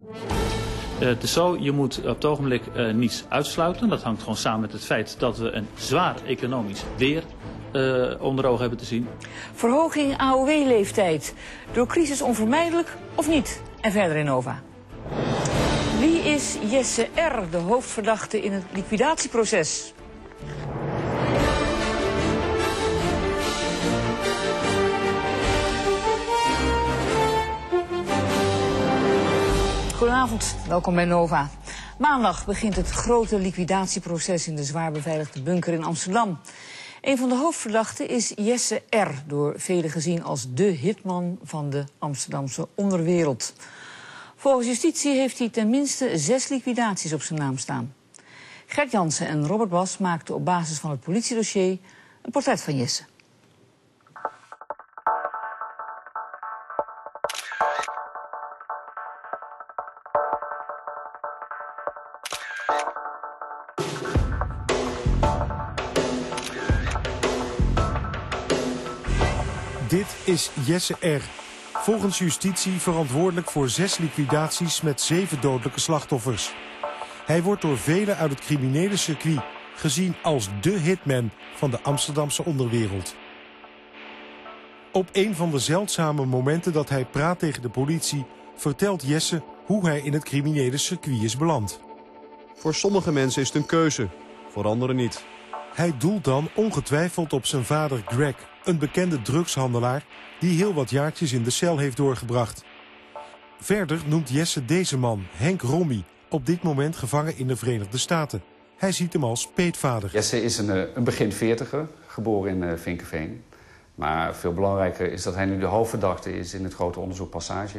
Het is zo, je moet op het ogenblik niets uitsluiten. Dat hangt gewoon samen met het feit dat we een zwaar economisch weer onder ogen hebben te zien. Verhoging AOW-leeftijd. Door crisis onvermijdelijk of niet? En verder in Nova. Wie is Jesse R., de hoofdverdachte in het liquidatieproces? Goedenavond, welkom bij Nova. Maandag begint het grote liquidatieproces in de zwaar beveiligde bunker in Amsterdam. Een van de hoofdverdachten is Jesse R., door velen gezien als de hitman van de Amsterdamse onderwereld. Volgens justitie heeft hij tenminste 6 liquidaties op zijn naam staan. Gert Jansen en Robert Bas maakten op basis van het politiedossier een portret van Jesse. Dit is Jesse R., volgens justitie verantwoordelijk voor 6 liquidaties met 7 dodelijke slachtoffers. Hij wordt door velen uit het criminele circuit gezien als de hitman van de Amsterdamse onderwereld. Op een van de zeldzame momenten dat hij praat tegen de politie vertelt Jesse hoe hij in het criminele circuit is beland. Voor sommige mensen is het een keuze, voor anderen niet. Hij doelt dan ongetwijfeld op zijn vader Greg, een bekende drugshandelaar die heel wat jaartjes in de cel heeft doorgebracht. Verder noemt Jesse deze man, Henk Romy, op dit moment gevangen in de Verenigde Staten. Hij ziet hem als peetvader. Jesse is een begin 40er, geboren in Vinkeveen. Maar veel belangrijker is dat hij nu de hoofdverdachte is in het grote onderzoek Passage.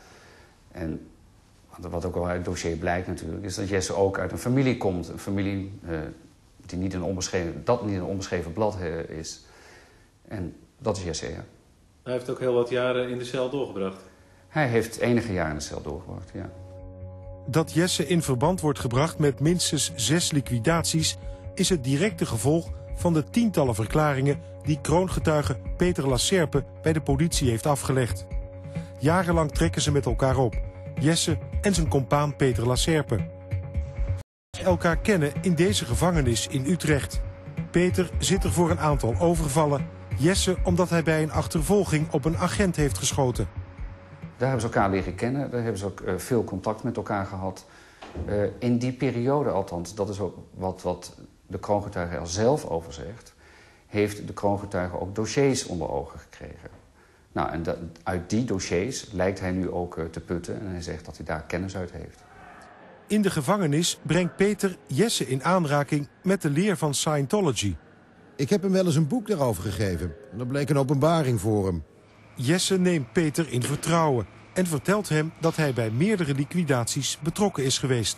En wat ook al uit het dossier blijkt natuurlijk, is dat Jesse ook uit een familie komt. Een familie die niet een onbeschreven blad is. En dat is Jesse, ja. Hij heeft ook heel wat jaren in de cel doorgebracht. Hij heeft enige jaren in de cel doorgebracht, ja. Dat Jesse in verband wordt gebracht met minstens 6 liquidaties is het directe gevolg van de tientallen verklaringen die kroongetuige Peter Lacerpe bij de politie heeft afgelegd. Jarenlang trekken ze met elkaar op, Jesse en zijn compaan Peter Lacerpe. Ze elkaar kennen in deze gevangenis in Utrecht. Peter zit er voor een aantal overvallen, Jesse omdat hij bij een achtervolging op een agent heeft geschoten. Daar hebben ze elkaar leren kennen, daar hebben ze ook veel contact met elkaar gehad. In die periode althans, dat is ook wat de kroongetuige er zelf over zegt, heeft de kroongetuige ook dossiers onder ogen gekregen. Nou, en uit die dossiers lijkt hij nu ook te putten en hij zegt dat hij daar kennis uit heeft. In de gevangenis brengt Peter Jesse in aanraking met de leer van Scientology. Ik heb hem wel eens een boek daarover gegeven. En dat bleek een openbaring voor hem. Jesse neemt Peter in vertrouwen en vertelt hem dat hij bij meerdere liquidaties betrokken is geweest.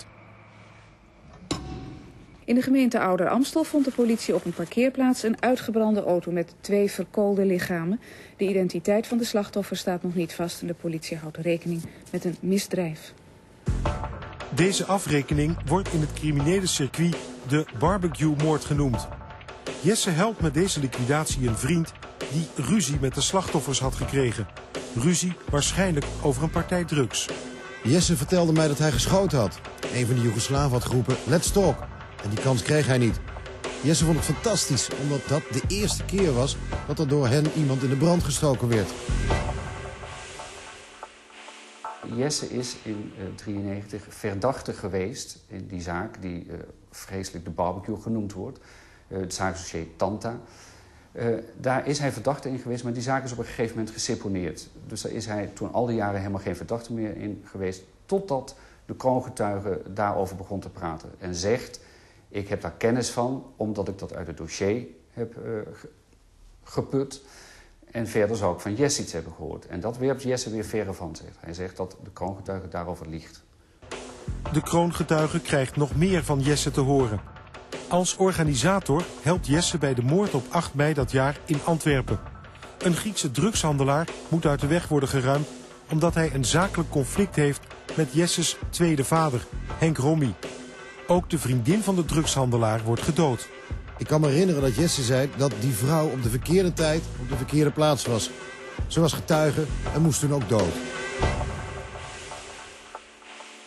In de gemeente Ouder Amstel vond de politie op een parkeerplaats een uitgebrande auto met 2 verkoolde lichamen. De identiteit van de slachtoffers staat nog niet vast en de politie houdt rekening met een misdrijf. Deze afrekening wordt in het criminele circuit de barbecue-moord genoemd. Jesse helpt met deze liquidatie een vriend die ruzie met de slachtoffers had gekregen. Ruzie waarschijnlijk over een partij drugs. Jesse vertelde mij dat hij geschoten had. Een van de Joegoslaven had geroepen, let's talk. En die kans kreeg hij niet. Jesse vond het fantastisch, omdat dat de eerste keer was dat er door hen iemand in de brand gestoken werd. Jesse is in 1993 verdachte geweest in die zaak die vreselijk de barbecue genoemd wordt. Het zaakdossier Tanta. Daar is hij verdachte in geweest, maar die zaak is op een gegeven moment geseponeerd. Dus daar is hij toen al die jaren helemaal geen verdachte meer in geweest, totdat de kroongetuige daarover begon te praten. En zegt, ik heb daar kennis van, omdat ik dat uit het dossier heb geput. En verder zou ik van Jesse iets hebben gehoord. En dat werpt Jesse weer verre van, zegt. Hij zegt dat de kroongetuige daarover liegt. De kroongetuige krijgt nog meer van Jesse te horen. Als organisator helpt Jesse bij de moord op 8 mei dat jaar in Antwerpen. Een Griekse drugshandelaar moet uit de weg worden geruimd omdat hij een zakelijk conflict heeft met Jesses tweede vader, Henk Romy. Ook de vriendin van de drugshandelaar wordt gedood. Ik kan me herinneren dat Jesse zei dat die vrouw op de verkeerde tijd op de verkeerde plaats was. Ze was getuige en moest toen ook dood.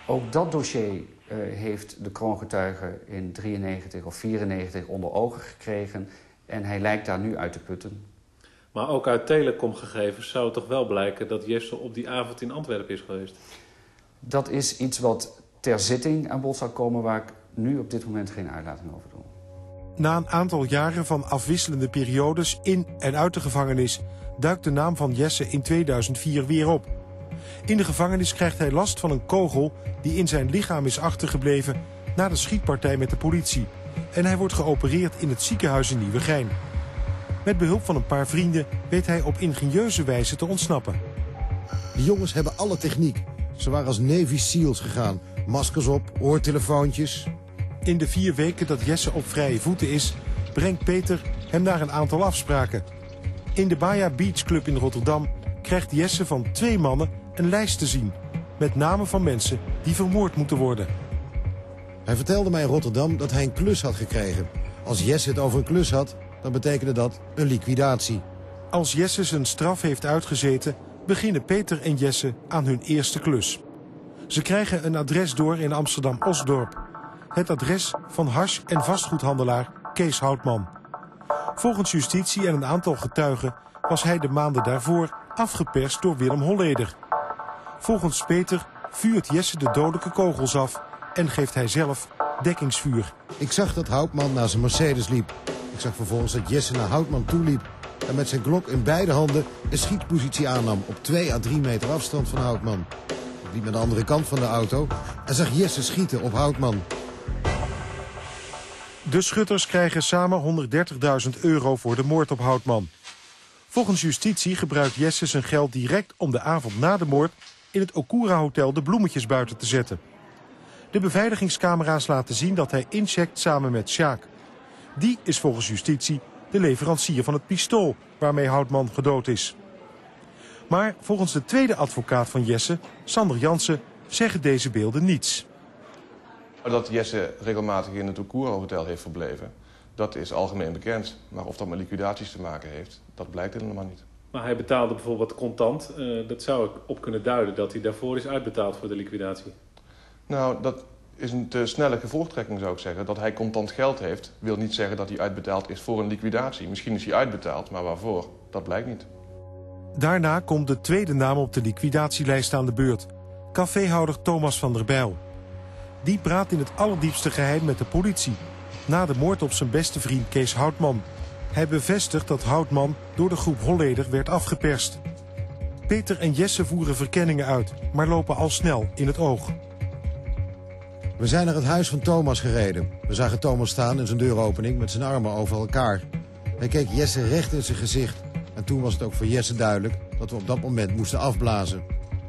Ook dat dossier heeft de kroongetuige in 93 of 94 onder ogen gekregen. En hij lijkt daar nu uit te putten. Maar ook uit telecomgegevens zou het toch wel blijken dat Jesse op die avond in Antwerpen is geweest? Dat is iets wat ter zitting aan bod zal komen waar ik nu op dit moment geen uitlating over doe. Na een aantal jaren van afwisselende periodes in en uit de gevangenis duikt de naam van Jesse in 2004 weer op. In de gevangenis krijgt hij last van een kogel die in zijn lichaam is achtergebleven na de schietpartij met de politie. En hij wordt geopereerd in het ziekenhuis in Nieuwegein. Met behulp van een paar vrienden weet hij op ingenieuze wijze te ontsnappen. De jongens hebben alle techniek. Ze waren als Navy Seals gegaan. Maskers op, oortelefoontjes. In de 4 weken dat Jesse op vrije voeten is, brengt Peter hem naar een aantal afspraken. In de Baja Beach Club in Rotterdam krijgt Jesse van 2 mannen een lijst te zien. Met namen van mensen die vermoord moeten worden. Hij vertelde mij in Rotterdam dat hij een klus had gekregen. Als Jesse het over een klus had, dan betekende dat een liquidatie. Als Jesse zijn straf heeft uitgezeten, beginnen Peter en Jesse aan hun eerste klus. Ze krijgen een adres door in Amsterdam-Osdorp. Het adres van hash- en vastgoedhandelaar Kees Houtman. Volgens justitie en een aantal getuigen was hij de maanden daarvoor afgeperst door Willem Holleder. Volgens Peter vuurt Jesse de dodelijke kogels af en geeft hij zelf dekkingsvuur. Ik zag dat Houtman naar zijn Mercedes liep. Ik zag vervolgens dat Jesse naar Houtman toe liep en met zijn Glock in beide handen een schietpositie aannam op 2 à 3 meter afstand van Houtman. Ik liep naar de andere kant van de auto en zag Jesse schieten op Houtman. De schutters krijgen samen €130.000 voor de moord op Houtman. Volgens justitie gebruikt Jesse zijn geld direct om de avond na de moord in het Okura Hotel de bloemetjes buiten te zetten. De beveiligingscamera's laten zien dat hij incheckt samen met Sjaak. Die is volgens justitie de leverancier van het pistool waarmee Houtman gedood is. Maar volgens de tweede advocaat van Jesse, Sander Jansen, zeggen deze beelden niets. Dat Jesse regelmatig in het Okura Hotel heeft verbleven, dat is algemeen bekend. Maar of dat met liquidaties te maken heeft, dat blijkt helemaal niet. Maar hij betaalde bijvoorbeeld contant. Dat zou ik op kunnen duiden dat hij daarvoor is uitbetaald voor de liquidatie. Nou, dat is een te snelle gevolgtrekking, zou ik zeggen. Dat hij contant geld heeft, wil niet zeggen dat hij uitbetaald is voor een liquidatie. Misschien is hij uitbetaald, maar waarvoor? Dat blijkt niet. Daarna komt de tweede naam op de liquidatielijst aan de beurt. Caféhouder Thomas van der Bijl. Die praat in het allerdiepste geheim met de politie. Na de moord op zijn beste vriend Kees Houtman. Hij bevestigt dat Houtman door de groep Holleder werd afgeperst. Peter en Jesse voeren verkenningen uit, maar lopen al snel in het oog. We zijn naar het huis van Thomas gereden. We zagen Thomas staan in zijn deuropening met zijn armen over elkaar. Hij keek Jesse recht in zijn gezicht. En toen was het ook voor Jesse duidelijk dat we op dat moment moesten afblazen.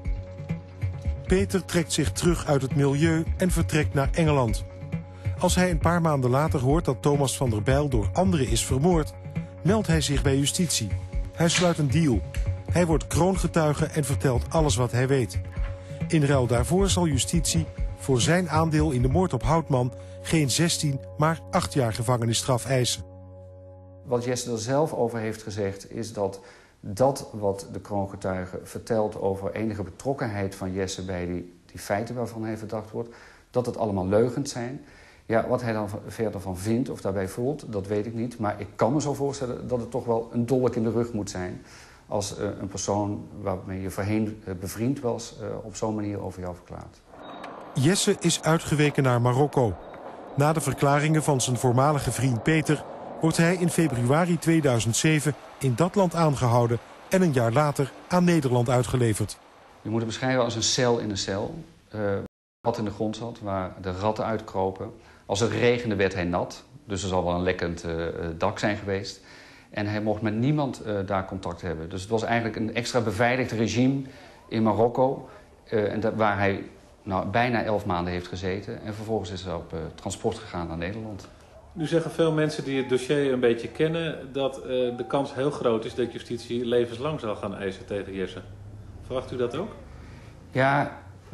Peter trekt zich terug uit het milieu en vertrekt naar Engeland. Als hij een paar maanden later hoort dat Thomas van der Bijl door anderen is vermoord, meldt hij zich bij justitie. Hij sluit een deal. Hij wordt kroongetuige en vertelt alles wat hij weet. In ruil daarvoor zal justitie voor zijn aandeel in de moord op Houtman geen 16, maar 8 jaar gevangenisstraf eisen. Wat Jesse er zelf over heeft gezegd is dat wat de kroongetuige vertelt over enige betrokkenheid van Jesse bij die feiten waarvan hij verdacht wordt, dat het allemaal leugens zijn. Ja, wat hij dan verder van vindt of daarbij voelt, dat weet ik niet. Maar ik kan me zo voorstellen dat het toch wel een dolk in de rug moet zijn als een persoon waarmee je voorheen bevriend was op zo'n manier over jou verklaart. Jesse is uitgeweken naar Marokko. Na de verklaringen van zijn voormalige vriend Peter wordt hij in februari 2007 in dat land aangehouden en een jaar later aan Nederland uitgeleverd. Je moet het beschrijven als een cel in een cel. Wat in de grond zat, waar de ratten uitkropen. Als het regende werd hij nat, dus er zal wel een lekkend dak zijn geweest. En hij mocht met niemand daar contact hebben. Dus het was eigenlijk een extra beveiligd regime in Marokko, waar hij bijna 11 maanden heeft gezeten. En vervolgens is hij op transport gegaan naar Nederland. Nu zeggen veel mensen die het dossier een beetje kennen dat de kans heel groot is dat justitie levenslang zal gaan eisen tegen Jesse. Verwacht u dat ook? Ja,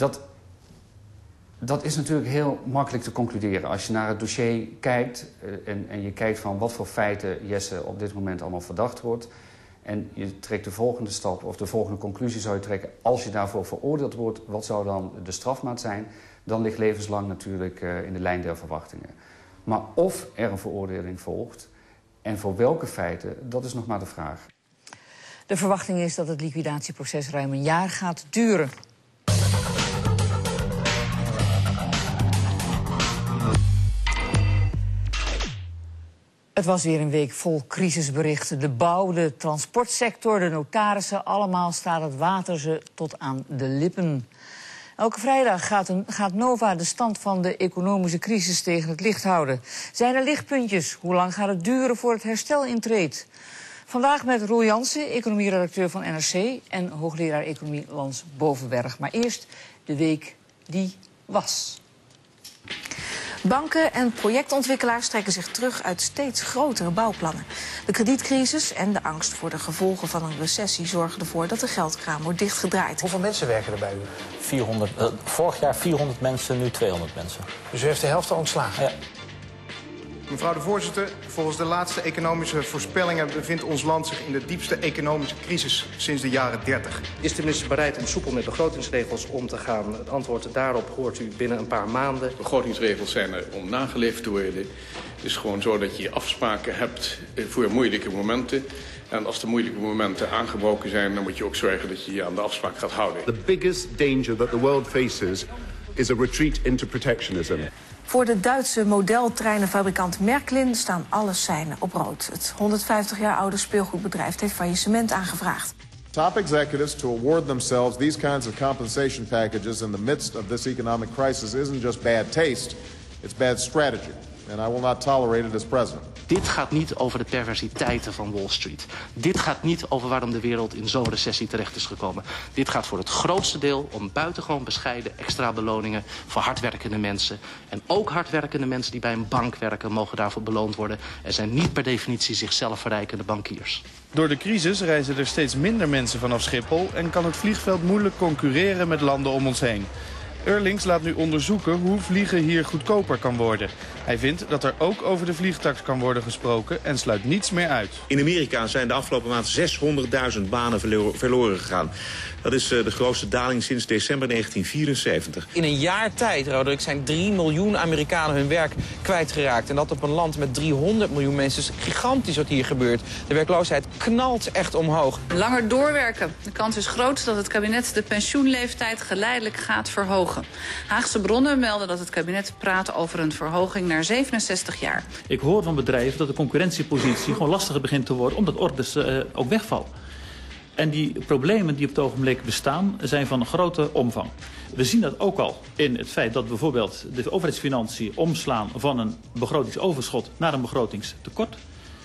dat is natuurlijk heel makkelijk te concluderen. Als je naar het dossier kijkt en je kijkt van wat voor feiten Jesse op dit moment allemaal verdacht wordt. En je trekt de volgende stap of de volgende conclusie zou je trekken. Als je daarvoor veroordeeld wordt, wat zou dan de strafmaat zijn? Dan ligt levenslang natuurlijk in de lijn der verwachtingen. Maar of er een veroordeling volgt en voor welke feiten, dat is nog maar de vraag. De verwachting is dat het liquidatieproces ruim een jaar gaat duren. Het was weer een week vol crisisberichten. De bouw, de transportsector, de notarissen, allemaal staat het water ze tot aan de lippen. Elke vrijdag gaat Nova de stand van de economische crisis tegen het licht houden. Zijn er lichtpuntjes? Hoe lang gaat het duren voor het herstel intreedt? Vandaag met Roel Jansen, economieredacteur van NRC... en hoogleraar economie Lans Bovenberg. Maar eerst de week die was. Banken en projectontwikkelaars trekken zich terug uit steeds grotere bouwplannen. De kredietcrisis en de angst voor de gevolgen van een recessie zorgen ervoor dat de geldkraan wordt dichtgedraaid. Hoeveel mensen werken er bij u? 400, vorig jaar 400 mensen, nu 200 mensen. Dus u heeft de helft al ontslagen? Ja. Mevrouw de voorzitter, volgens de laatste economische voorspellingen bevindt ons land zich in de diepste economische crisis sinds de jaren 30. Is de minister bereid om soepel met begrotingsregels om te gaan? Het antwoord daarop hoort u binnen een paar maanden. Begrotingsregels zijn er om nageleefd te worden. Het is gewoon zo dat je afspraken hebt voor moeilijke momenten. En als de moeilijke momenten aangebroken zijn, dan moet je ook zorgen dat je je aan de afspraak gaat houden. The biggest danger that the world faces is a retreat into protectionism. Voor de Duitse modeltreinenfabrikant Märklin staan alle seinen op rood. Het 150 jaar oude speelgoedbedrijf heeft faillissement aangevraagd. Top executives to award themselves these kinds of compensation packages in the midst of this economic crisis isn't just bad taste, it's bad strategy. And I will not tolerate it as president. Dit gaat niet over de perversiteiten van Wall Street. Dit gaat niet over waarom de wereld in zo'n recessie terecht is gekomen. Dit gaat voor het grootste deel om buitengewoon bescheiden extra beloningen voor hardwerkende mensen. En ook hardwerkende mensen die bij een bank werken mogen daarvoor beloond worden. En zijn niet per definitie zichzelf verrijkende bankiers. Door de crisis reizen er steeds minder mensen vanaf Schiphol en kan het vliegveld moeilijk concurreren met landen om ons heen. Eurlings laat nu onderzoeken hoe vliegen hier goedkoper kan worden. Hij vindt dat er ook over de vliegtax kan worden gesproken en sluit niets meer uit. In Amerika zijn de afgelopen maand 600.000 banen verloren gegaan. Dat is de grootste daling sinds december 1974. In een jaar tijd, Roderick, zijn 3 miljoen Amerikanen hun werk kwijtgeraakt. En dat op een land met 300 miljoen mensen is gigantisch wat hier gebeurt. De werkloosheid knalt echt omhoog. Langer doorwerken. De kans is groot dat het kabinet de pensioenleeftijd geleidelijk gaat verhogen. Haagse bronnen melden dat het kabinet praat over een verhoging naar 67 jaar. Ik hoor van bedrijven dat de concurrentiepositie gewoon lastiger begint te worden, omdat orders ook wegvallen. En die problemen die op het ogenblik bestaan, zijn van een grote omvang. We zien dat ook al in het feit dat bijvoorbeeld de overheidsfinanciën omslaan van een begrotingsoverschot naar een begrotingstekort.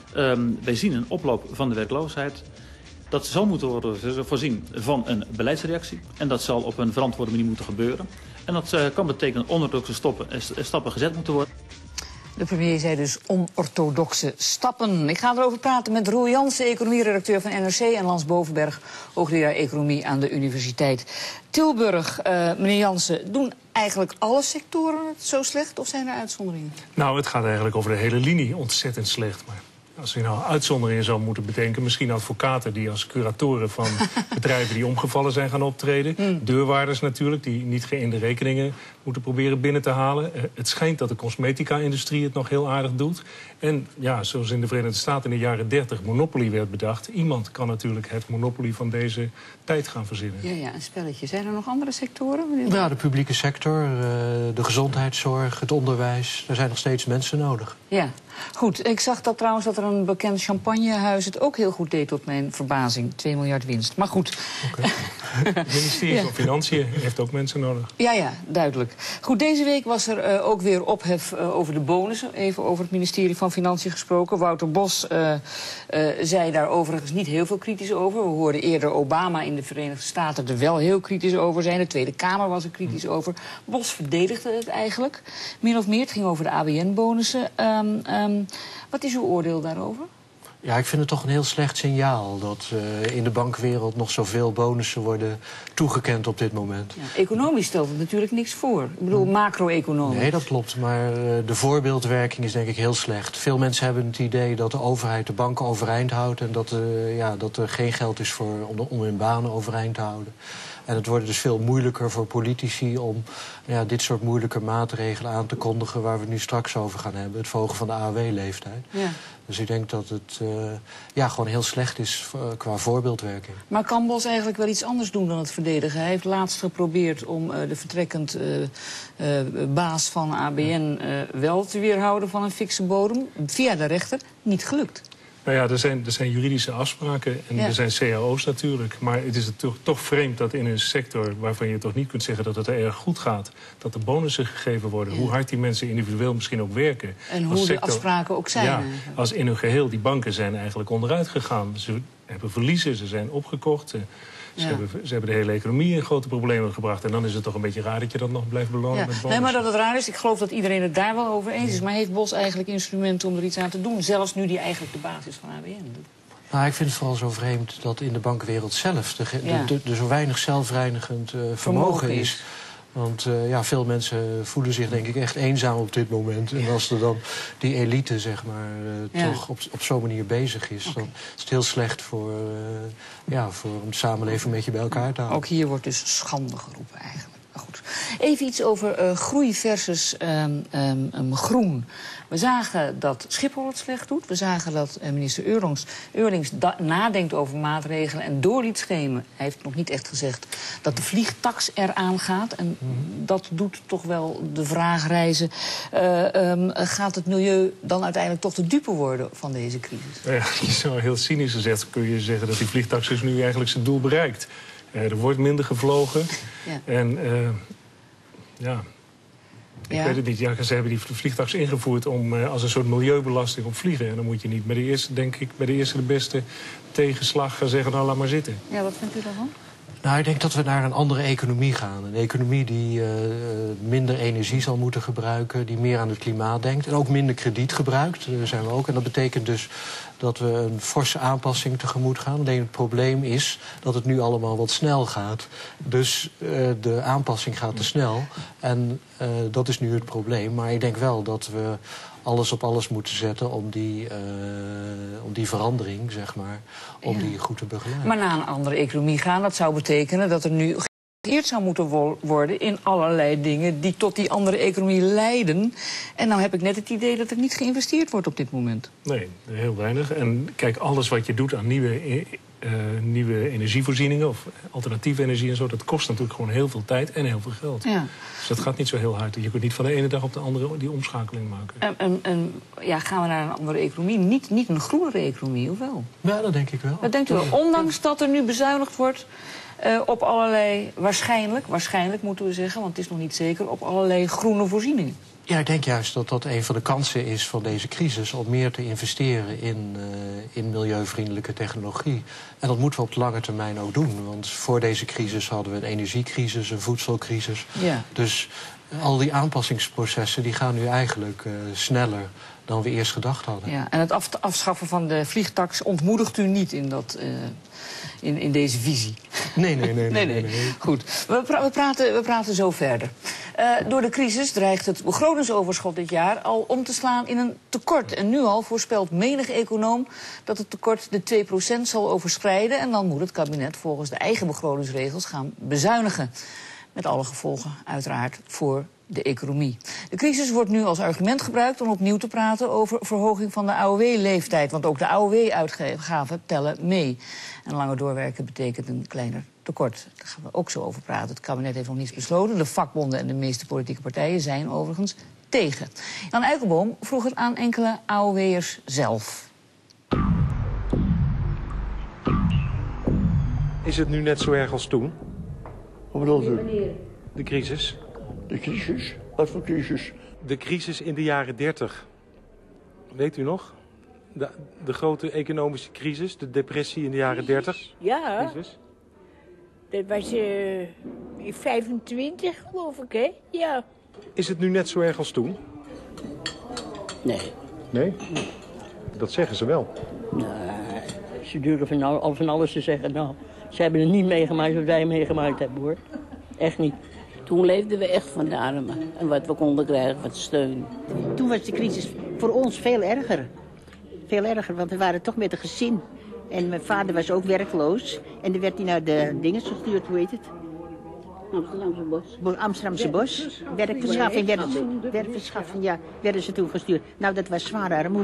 Wij zien een oploop van de werkloosheid. Dat zal moeten worden voorzien van een beleidsreactie. En dat zal op een verantwoorde manier moeten gebeuren. En dat kan betekenen dat onorthodoxe stappen gezet moeten worden. De premier zei dus onorthodoxe stappen. Ik ga erover praten met Roel Jansen, economieredacteur van NRC... en Lans Bovenberg, hoogleraar economie aan de Universiteit Tilburg. Meneer Jansen, doen eigenlijk alle sectoren het zo slecht of zijn er uitzonderingen? Nou, het gaat eigenlijk over de hele linie ontzettend slecht. Maar als je nou uitzonderingen zou moeten bedenken, misschien advocaten die als curatoren van bedrijven die omgevallen zijn gaan optreden. Deurwaarders natuurlijk, die niet geïnde rekeningen moeten proberen binnen te halen. Het schijnt dat de cosmetica-industrie het nog heel aardig doet. En ja, zoals in de Verenigde Staten in de jaren 30 Monopoly werd bedacht. Iemand kan natuurlijk het Monopoly van deze tijd gaan verzinnen. Ja, een spelletje. Zijn er nog andere sectoren? Ja, de publieke sector, de gezondheidszorg, het onderwijs. Er zijn nog steeds mensen nodig. Ja, goed. Ik zag dat trouwens dat er een bekend champagnehuis het ook heel goed deed, tot mijn verbazing. 2 miljard winst. Maar goed. Okay. Het ministerie van Financiën heeft ook mensen nodig. Ja, duidelijk. Goed, deze week was er ook weer ophef over de bonussen. Even over het ministerie van Financiën gesproken. Wouter Bos zei daar overigens niet heel veel kritisch over. We hoorden eerder Obama in de Verenigde Staten er wel heel kritisch over zijn. De Tweede Kamer was er kritisch over. Bos verdedigde het eigenlijk. Min of meer, het ging over de ABN-bonussen. Wat is uw oordeel daarover? Ja, ik vind het toch een heel slecht signaal dat in de bankwereld nog zoveel bonussen worden toegekend op dit moment. Ja, economisch stelt het natuurlijk niks voor. Ik bedoel, macro-economisch. Nee, dat klopt, maar de voorbeeldwerking is denk ik heel slecht. Veel mensen hebben het idee dat de overheid de banken overeind houdt en dat er geen geld is om hun banen overeind te houden. En het wordt dus veel moeilijker voor politici om dit soort moeilijke maatregelen aan te kondigen waar we het nu straks over gaan hebben. Het verhogen van de AOW-leeftijd. Ja. Dus ik denk dat het gewoon heel slecht is qua voorbeeldwerking. Maar kan Bos eigenlijk wel iets anders doen dan het verdedigen? Hij heeft laatst geprobeerd om de vertrekkend baas van ABN wel te weerhouden van een fikse bodem. Via de rechter, niet gelukt. Nou ja, er zijn juridische afspraken en er zijn cao's natuurlijk. Maar het is toch vreemd dat in een sector waarvan je toch niet kunt zeggen dat het er erg goed gaat, dat er bonussen gegeven worden. Ja. Hoe hard die mensen individueel misschien ook werken. En hoe de afspraken ook zijn. Ja, als in hun geheel die banken zijn eigenlijk onderuit gegaan. Ze hebben verliezen, ze zijn opgekocht. Ze hebben de hele economie in grote problemen gebracht. En dan is het toch een beetje raar dat je dat nog blijft belonen met bonussen. Nee, maar dat het raar is, ik geloof dat iedereen het daar wel over eens is. Maar heeft Bos eigenlijk instrumenten om er iets aan te doen? Zelfs nu die eigenlijk de basis van ABN doet. Nou, ik vind het vooral zo vreemd dat in de bankenwereld zelf er zo weinig zelfreinigend vermogen is. Want veel mensen voelen zich denk ik echt eenzaam op dit moment. En als er dan die elite zeg maar toch op zo'n manier bezig is, dan is het heel slecht voor om de samenleving een beetje bij elkaar te houden. Ook hier wordt dus schande geroepen eigenlijk. Maar goed. Even iets over groei versus groen. We zagen dat Schiphol het slecht doet. We zagen dat minister Eurlings nadenkt over maatregelen en door liet schemen. Hij heeft nog niet echt gezegd dat de vliegtax eraan gaat. En dat doet toch wel de vraag reizen. Gaat het milieu dan uiteindelijk toch de dupe worden van deze crisis? Ja, je zou heel cynisch gezegd kun je zeggen dat die vliegtax dus nu eigenlijk zijn doel bereikt. Er wordt minder gevlogen. Ja. En ik weet het niet. Ja, ze hebben die vliegtax ingevoerd als een soort milieubelasting op vliegen. En dan moet je niet bij de eerste de beste tegenslag gaan zeggen, nou laat maar zitten. Ja, wat vindt u daarvan? Nou, ik denk dat we naar een andere economie gaan. Een economie die minder energie zal moeten gebruiken, die meer aan het klimaat denkt en ook minder krediet gebruikt. Daar zijn we ook. En dat betekent dus dat we een forse aanpassing tegemoet gaan. Alleen het probleem is dat het nu allemaal wat snel gaat. Dus de aanpassing gaat te snel. En dat is nu het probleem. Maar ik denk wel dat we alles op alles moeten zetten om die verandering, zeg maar, om die goed te begeleiden. Maar naar een andere economie gaan, dat zou betekenen dat er nu geïnvesteerd zou moeten worden in allerlei dingen die tot die andere economie leiden. En nou heb ik net het idee dat er niet geïnvesteerd wordt op dit moment. Nee, heel weinig. En kijk, alles wat je doet aan nieuwe energievoorzieningen of alternatieve energie en zo, dat kost natuurlijk gewoon heel veel tijd en heel veel geld. Ja. Dus dat gaat niet zo heel hard. Je kunt niet van de ene dag op de andere die omschakeling maken. Gaan we naar een andere economie? Niet een groenere economie, of wel? Ja, dat denk ik wel. Dat denkt u wel. Ondanks dat er nu bezuinigd wordt op allerlei, waarschijnlijk moeten we zeggen, want het is nog niet zeker, op allerlei groene voorzieningen. Ja, ik denk juist dat dat een van de kansen is van deze crisis, om meer te investeren in milieuvriendelijke technologie. En dat moeten we op de lange termijn ook doen. Want voor deze crisis hadden we een energiecrisis, een voedselcrisis. Ja. Dus al die aanpassingsprocessen die gaan nu eigenlijk sneller dan we eerst gedacht hadden. Ja, en het afschaffen van de vliegtax ontmoedigt u niet in deze visie? Nee. Goed, we praten zo verder. Door de crisis dreigt het begrotingsoverschot dit jaar al om te slaan in een tekort. En nu al voorspelt menig econoom dat het tekort de 2% zal overschrijden. En dan moet het kabinet volgens de eigen begrotingsregels gaan bezuinigen. Met alle gevolgen uiteraard voor de economie. De crisis wordt nu als argument gebruikt om opnieuw te praten over verhoging van de AOW-leeftijd. Want ook de AOW-uitgaven tellen mee. En langer doorwerken betekent een kleiner tekort. Daar gaan we ook zo over praten. Het kabinet heeft nog niets besloten. De vakbonden en de meeste politieke partijen zijn overigens tegen. Jan Eikelboom vroeg het aan enkele AOW'ers zelf. Is het nu net zo erg als toen? Wat bedoelt u? De crisis. De crisis? Wat voor crisis? De crisis in de jaren 30. Weet u nog? De grote economische crisis, de depressie in de jaren 30. Ja. Crisis. Dat was in 25, geloof ik, hè? Ja. Is het nu net zo erg als toen? Nee. Nee? Dat zeggen ze wel. Ze durven nou van alles te zeggen. Nou, ze hebben het niet meegemaakt wat wij meegemaakt hebben, hoor. Echt niet. Toen leefden we echt van de armen. En wat we konden krijgen, wat steun. Toen was de crisis voor ons veel erger. Veel erger, want we waren toch met een gezin. En mijn vader was ook werkloos. En dan werd hij naar de dingen gestuurd, hoe heet het? Amsterdamse Bos. Amsterdamse Bos. Werkverschaffing, ja, werden ze toen gestuurd. Nou, dat was zware armoede.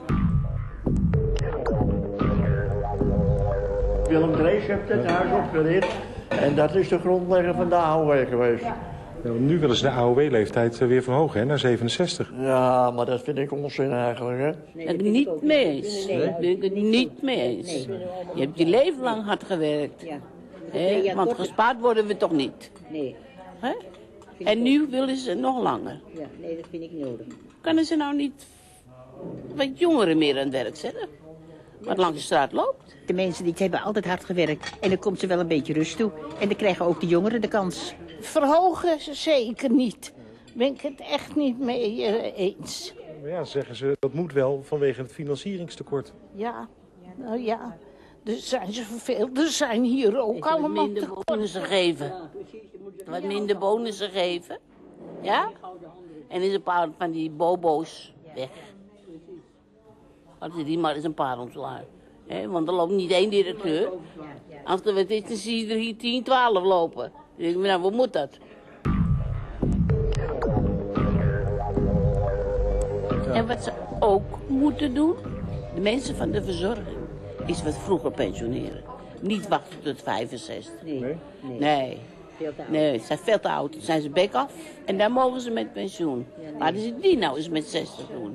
Willem Drees heeft het huis opgericht. En dat is de grondlegger van de AOW geweest. Ja, nu willen ze de AOW-leeftijd weer verhogen, hè, naar 67. Ja, maar dat vind ik onzin eigenlijk, hè? Ben ik niet mee eens. Ben ik het niet mee eens. Je hebt je leven lang hard gewerkt. Want gespaard worden we toch niet? Nee. He? En nu willen ze nog langer. Ja, nee, dat vind ik nodig. Kunnen ze nou niet wat jongeren meer aan het werk zetten? Wat langs de straat loopt? De mensen die hebben altijd hard gewerkt. En dan komt ze wel een beetje rust toe. En dan krijgen ook de jongeren de kans. Verhogen ze zeker niet. Ben ik het echt niet mee eens. Maar ja, zeggen ze, dat moet wel vanwege het financieringstekort. Ja, nou ja. Er zijn ze verveeld. Er zijn hier ook allemaal minder bonussen geven. Wat minder bonussen geven. Ja? En is een paar van die bobo's weg. Als die maar eens een paar ontslaan. Want er loopt niet één directeur. Als er wat is, dan zie je er hier 10, 12 lopen. Dan denk ik, nou, hoe moet dat? Ja. En wat ze ook moeten doen, de mensen van de verzorging, is wat vroeger pensioneren. Niet wachten tot 65. Nee. Nee, ze zijn veel te oud. Dan zijn ze bek af en dan mogen ze met pensioen. Laten ze die nou eens met 60 doen.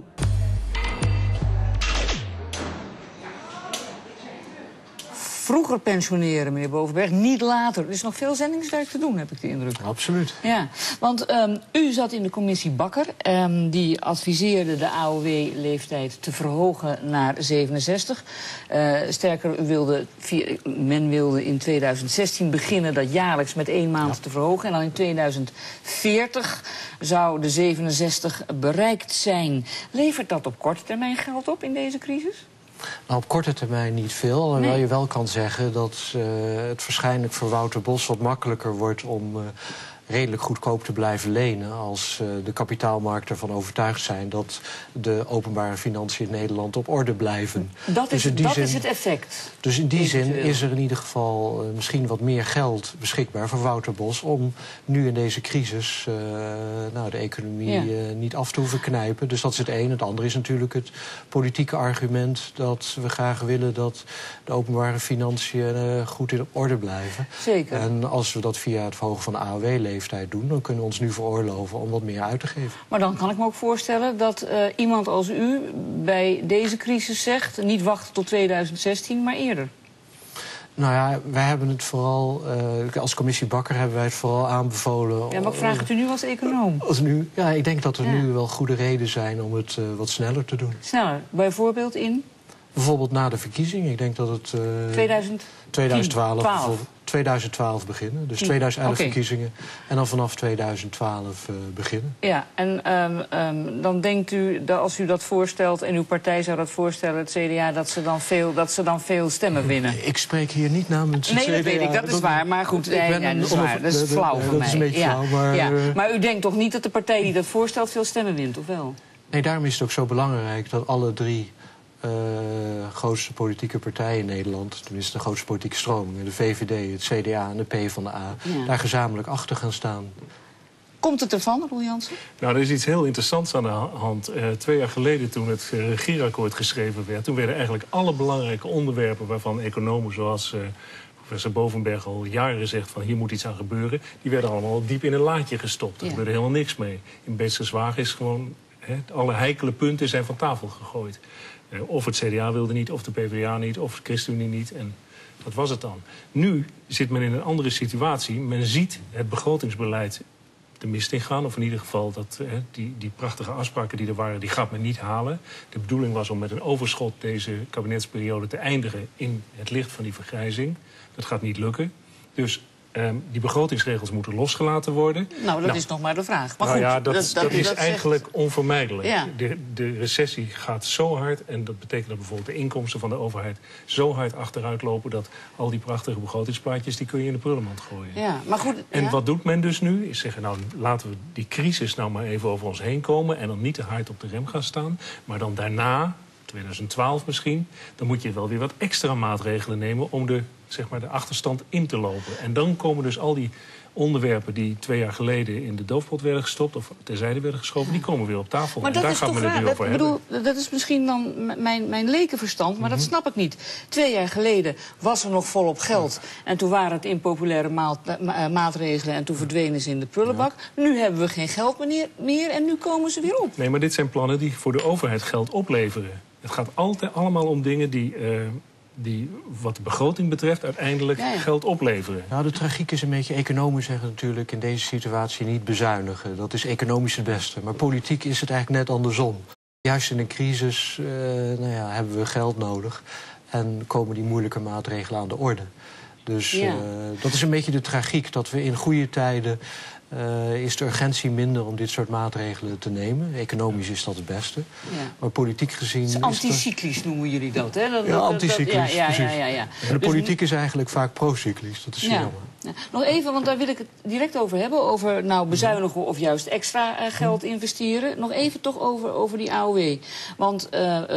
Vroeger pensioneren, meneer Bovenberg, niet later. Er is nog veel zendingswerk te doen, heb ik de indruk. Absoluut. Ja, want u zat in de commissie Bakker. Die adviseerde de AOW-leeftijd te verhogen naar 67. Sterker, men wilde in 2016 beginnen dat jaarlijks met 1 maand te verhogen. En dan in 2040 zou de 67 bereikt zijn. Levert dat op korte termijn geld op in deze crisis? Nou, op korte termijn niet veel. Alhoewel je wel kan zeggen dat het waarschijnlijk voor Wouter Bos wat makkelijker wordt om redelijk goedkoop te blijven lenen als de kapitaalmarkten ervan overtuigd zijn dat de openbare financiën in Nederland op orde blijven. Dat is het effect. Dus in die zin is er in ieder geval misschien wat meer geld beschikbaar voor Wouter Bos om nu in deze crisis de economie niet af te hoeven knijpen. Dus dat is het een. Het andere is natuurlijk het politieke argument dat we graag willen dat de openbare financiën goed in orde blijven. Zeker. En als we dat via het verhogen van de AOW-leeftijd doen, dan kunnen we ons nu veroorloven om wat meer uit te geven. Maar dan kan ik me ook voorstellen dat iemand als u bij deze crisis zegt, niet wachten tot 2016, maar eerder. Nou ja, wij hebben het vooral, als commissie Bakker hebben wij het vooral aanbevolen. Ja, maar ik vraag het u nu als econoom. Ja, ik denk dat er nu wel goede redenen zijn om het wat sneller te doen. Sneller, bijvoorbeeld in? Bijvoorbeeld na de verkiezingen. Ik denk dat het 2012 beginnen. Dus 2011 verkiezingen. En dan vanaf 2012 beginnen. Ja, en dan denkt u, dat als u dat voorstelt en uw partij zou dat voorstellen, het CDA, dat ze dan veel stemmen winnen? Ik spreek hier niet namens het CDA. Nee, dat weet ik, dat is waar. Maar goed, dat is waar. Dat is flauw van mij. Dat is een beetje flauw, maar... Maar u denkt toch niet dat de partij die dat voorstelt veel stemmen wint, of wel? Nee, daarom is het ook zo belangrijk dat alle 3 grootste politieke partijen in Nederland, tenminste de grootste politieke stromingen, de VVD, het CDA en de PvdA, daar gezamenlijk achter gaan staan. Komt het ervan, Roel Jansen? Nou, er is iets heel interessants aan de hand. 2 jaar geleden, toen het regeerakkoord geschreven werd, toen werden eigenlijk alle belangrijke onderwerpen waarvan economen zoals professor Bovenberg al jaren zegt van hier moet iets aan gebeuren, die werden allemaal diep in een laadje gestopt. Er gebeurde helemaal niks mee. In Beeldserswagen is gewoon, alle heikele punten zijn van tafel gegooid. Of het CDA wilde niet, of de PvdA niet, of de ChristenUnie niet. En dat was het dan. Nu zit men in een andere situatie. Men ziet het begrotingsbeleid de mist ingaan. Of in ieder geval dat die prachtige afspraken die er waren, die gaat men niet halen. De bedoeling was om met een overschot deze kabinetsperiode te eindigen in het licht van die vergrijzing. Dat gaat niet lukken. Dus Die begrotingsregels moeten losgelaten worden. Nou, dat is nog maar de vraag. Maar nou goed, ja, dat is eigenlijk onvermijdelijk. Ja. De recessie gaat zo hard. En dat betekent dat bijvoorbeeld de inkomsten van de overheid zo hard achteruit lopen dat al die prachtige begrotingsplaatjes, die kun je in de prullenmand gooien. Ja, maar goed, en wat doet men dus nu? Is zeggen, nou, laten we die crisis nou maar even over ons heen komen en dan niet te hard op de rem gaan staan. Maar dan daarna, 2012 misschien, dan moet je wel weer wat extra maatregelen nemen om de achterstand in te lopen. En dan komen dus al die onderwerpen die 2 jaar geleden in de doofpot werden gestopt of terzijde werden geschoven, die komen weer op tafel. Maar en daar gaat men het nu over hebben. Dat is misschien dan mijn lekenverstand, maar dat snap ik niet. 2 jaar geleden was er nog volop geld. En toen waren het impopulaire maatregelen en toen verdwenen ze in de prullenbak. Ja. Nu hebben we geen geld meer en nu komen ze weer op. Nee, maar dit zijn plannen die voor de overheid geld opleveren. Het gaat altijd allemaal om dingen die wat de begroting betreft uiteindelijk geld opleveren. Nou, de tragiek is een beetje, economen zeggen natuurlijk in deze situatie niet bezuinigen. Dat is economisch het beste. Maar politiek is het eigenlijk net andersom. Juist in een crisis hebben we geld nodig en komen die moeilijke maatregelen aan de orde. Dus dat is een beetje de tragiek, dat we in goede tijden is de urgentie minder om dit soort maatregelen te nemen. Economisch is dat het beste. Ja. Maar politiek gezien... Anticyclisch noemen jullie dat, hè? Anticyclisch, precies. En de politiek is eigenlijk vaak procyclisch. Dat is jammer. Ja. Nog even, want daar wil ik het direct over hebben. Over bezuinigen of juist extra geld investeren. Nog even toch over die AOW. Want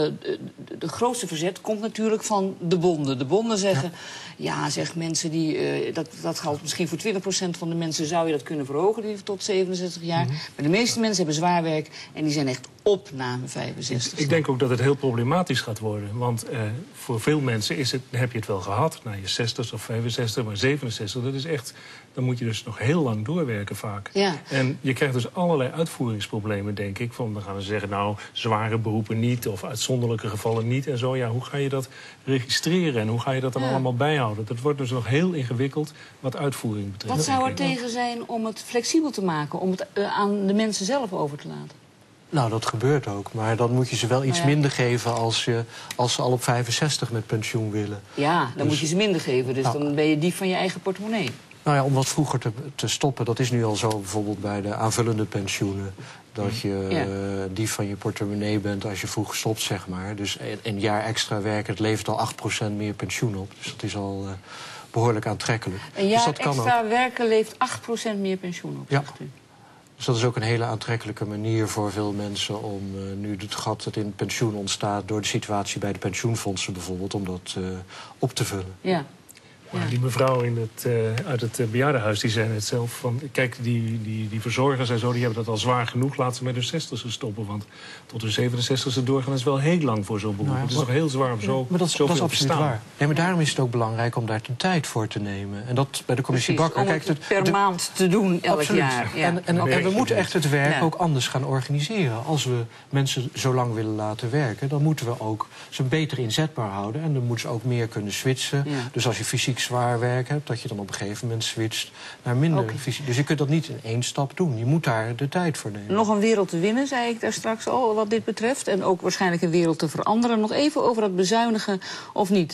de grootste verzet komt natuurlijk van de bonden. De bonden zeggen, zeg mensen die... dat geldt misschien voor 20% van de mensen zou je dat kunnen verhogen die tot 67 jaar. Maar de meeste mensen hebben zwaar werk en die zijn echt op na 65. Ik denk ook dat het heel problematisch gaat worden. Want voor veel mensen heb je het wel gehad. Na je 60 of 65, maar 67, dat is echt... Dan moet je dus nog heel lang doorwerken vaak. Ja. En je krijgt dus allerlei uitvoeringsproblemen, denk ik. Dan gaan we zeggen, nou, zware beroepen niet of uitzonderlijke gevallen niet en zo. Ja, hoe ga je dat registreren en hoe ga je dat dan allemaal bijhouden? Dat wordt dus nog heel ingewikkeld wat uitvoering betreft. Wat zou er tegen zijn om het flexibel te maken, om het aan de mensen zelf over te laten? Nou, dat gebeurt ook. Maar dan moet je ze wel iets minder geven als ze al op 65 met pensioen willen. Ja, dan moet je ze minder geven. Dus dan ben je dief van je eigen portemonnee. Nou ja, om wat vroeger te stoppen, dat is nu al zo bijvoorbeeld bij de aanvullende pensioenen. Dat je dief van je portemonnee bent als je vroeg stopt, zeg maar. Dus een jaar extra werken, het levert al 8% meer pensioen op. Dus dat is al behoorlijk aantrekkelijk. Een jaar dus dat kan extra ook. Werken levert 8% meer pensioen op, zegt u. Dus dat is ook een hele aantrekkelijke manier voor veel mensen om nu het gat dat in het pensioen ontstaat door de situatie bij de pensioenfondsen bijvoorbeeld, om dat op te vullen. Ja. Maar die mevrouw uit het bejaardenhuis, die zei net zelf van... Kijk, die verzorgers en zo, die hebben dat al zwaar genoeg. Laten ze met hun 60ste stoppen. Want tot hun 67ste doorgaan is wel heel lang voor zo'n beroep. Nou ja, het is nog heel zwaar om zo maar dat is absoluut waar. Nee, maar daarom is het ook belangrijk om daar de tijd voor te nemen. En dat bij de commissie Bakker... Om het per maand te doen elk jaar. Ja. En we moeten echt het werk ook anders gaan organiseren. Als we mensen zo lang willen laten werken, dan moeten we ook ze beter inzetbaar houden. En dan moeten ze ook meer kunnen switchen. Ja. Dus als je fysiek zwaar werk hebt, dat je dan op een gegeven moment switcht naar minder fysiek. Dus je kunt dat niet in 1 stap doen. Je moet daar de tijd voor nemen. Nog een wereld te winnen, zei ik daar straks al, wat dit betreft. En ook waarschijnlijk een wereld te veranderen. Nog even over dat bezuinigen of niet.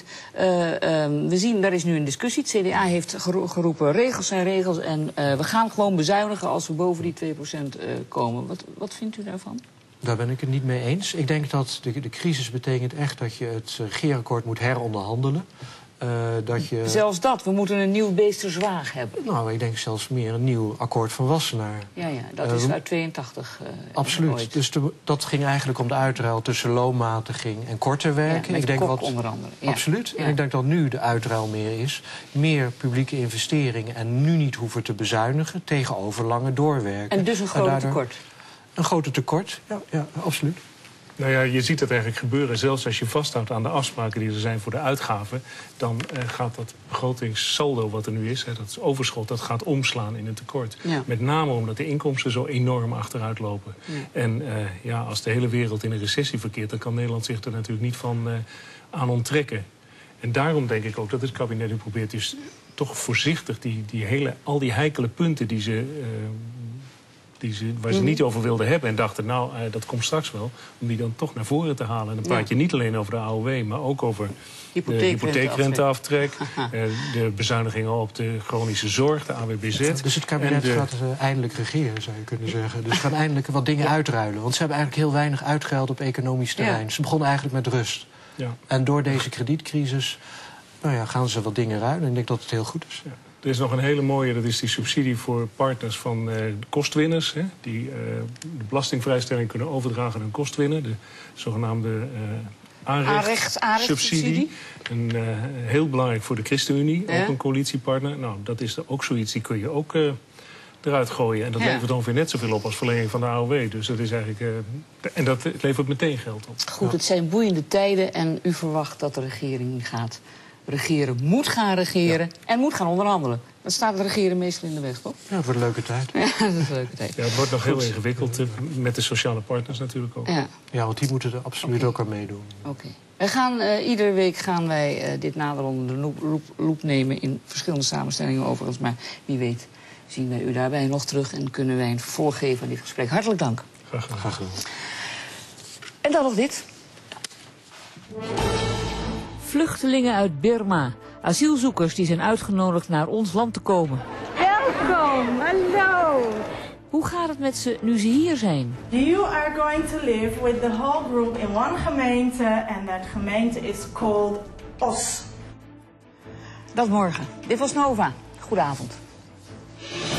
We zien, daar is nu een discussie. Het CDA heeft geroepen, regels zijn regels. En we gaan gewoon bezuinigen als we boven die 2% komen. Wat vindt u daarvan? Daar ben ik het niet mee eens. Ik denk dat de crisis betekent echt dat je het regeerakkoord moet heronderhandelen. Zelfs dat, we moeten een nieuw Beesterswaag hebben. Nou, ik denk zelfs meer een nieuw akkoord van Wassenaar. Ja, dat is uit 82. Absoluut. Ooit. Dus dat ging eigenlijk om de uitruil tussen loonmatiging en korter werken. Ja, ik denk onder andere. Ja. Absoluut. Ja. En ik denk dat nu de uitruil meer is. Meer publieke investeringen en nu niet hoeven te bezuinigen tegenover langer doorwerken. En dus een groot tekort. Een groter tekort, ja, absoluut. Nou ja, je ziet het eigenlijk gebeuren. Zelfs als je vasthoudt aan de afspraken die er zijn voor de uitgaven, dan gaat dat begrotingssaldo wat er nu is, dat overschot, dat gaat omslaan in een tekort. Ja. Met name omdat de inkomsten zo enorm achteruit lopen. Ja. En als de hele wereld in een recessie verkeert, dan kan Nederland zich er natuurlijk niet van aan onttrekken. En daarom denk ik ook dat het kabinet nu probeert dus toch voorzichtig al die heikele punten die ze waar ze niet over wilden hebben. En dachten, nou, dat komt straks wel. Om die dan toch naar voren te halen. En dan praat je niet alleen over de AOW, maar ook over de hypotheekrenteaftrek. De bezuinigingen op de chronische zorg, de AWBZ. Dus het kabinet gaat eindelijk regeren, zou je kunnen zeggen. Dus ze gaan eindelijk wat dingen uitruilen. Want ze hebben eigenlijk heel weinig uitgehaald op economisch terrein. Ze begonnen eigenlijk met rust. Ja. En door deze kredietcrisis gaan ze wat dingen ruilen. En ik denk dat het heel goed is. Ja. Er is nog een hele mooie, dat is die subsidie voor partners van kostwinners. Hè, die de belastingvrijstelling kunnen overdragen aan een kostwinner. De zogenaamde aanrechtssubsidie. Heel belangrijk voor de ChristenUnie, ook een coalitiepartner. Nou, dat is ook zoiets, die kun je ook eruit gooien. En dat levert ongeveer net zoveel op als verlenging van de AOW. Dus dat is eigenlijk... en dat levert meteen geld op. Goed, het zijn boeiende tijden en u verwacht dat de regering gaat regeren, moet gaan regeren en moet gaan onderhandelen. Dan staat het regeren meestal in de weg, toch? Ja, voor de leuke tijd. Ja, dat is een leuke tijd. Ja, het wordt nog heel ingewikkeld met de sociale partners natuurlijk ook. Ja, want die moeten er absoluut ook aan meedoen. Oké. We gaan, iedere week gaan wij dit nader onder de loep nemen in verschillende samenstellingen overigens. Maar wie weet zien wij u daarbij nog terug en kunnen wij een vervolg geven aan dit gesprek. Hartelijk dank. Graag gedaan. En dan nog dit. Vluchtelingen uit Birma. Asielzoekers die zijn uitgenodigd naar ons land te komen. Welkom, hallo. Hoe gaat het met ze nu ze hier zijn? You are going to live with the whole group in one gemeente and that gemeente is called Os. Dat morgen. Dit was Nova. Goedenavond.